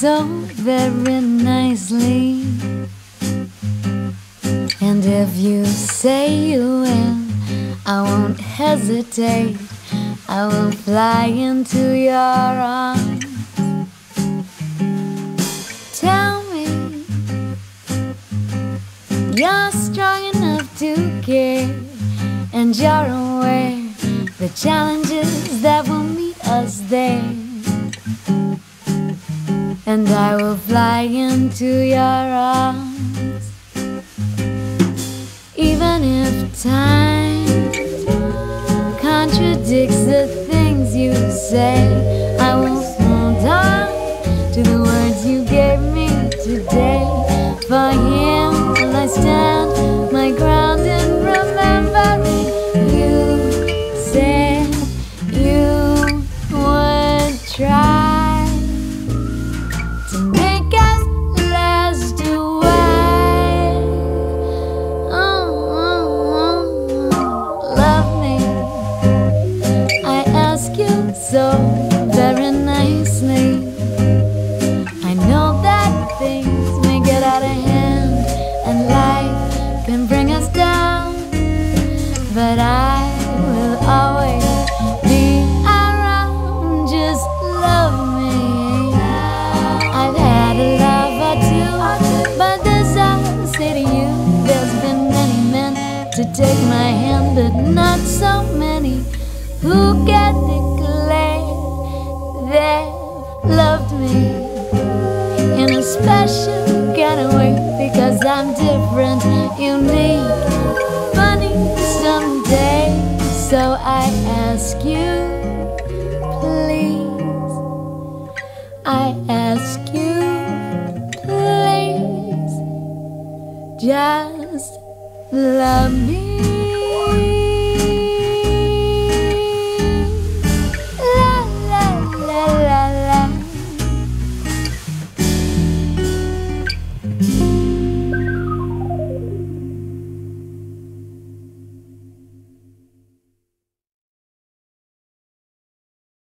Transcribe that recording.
so very nicely. And if you say you will, I won't hesitate. I will fly into your arms. Tell me you're strong enough to care, and you're aware the challenges that will meet us there. And I will fly into your arms. Even if time contradicts the things you say, I will hold on to the words you gave me today. For him will I stand my ground in remembering you said you would try to make us last a while. Love me, I ask you so very nicely. I know that things may get out of hand and life can bring us down, but I will always be around. Just love me. I've had a love or two, but this I'll say to you: there's been many men to take my hand, but not so many who can declare they've loved me in a special kind of way, because I'm different, unique, funny someday. So I ask you, please, I ask you, please, just love me.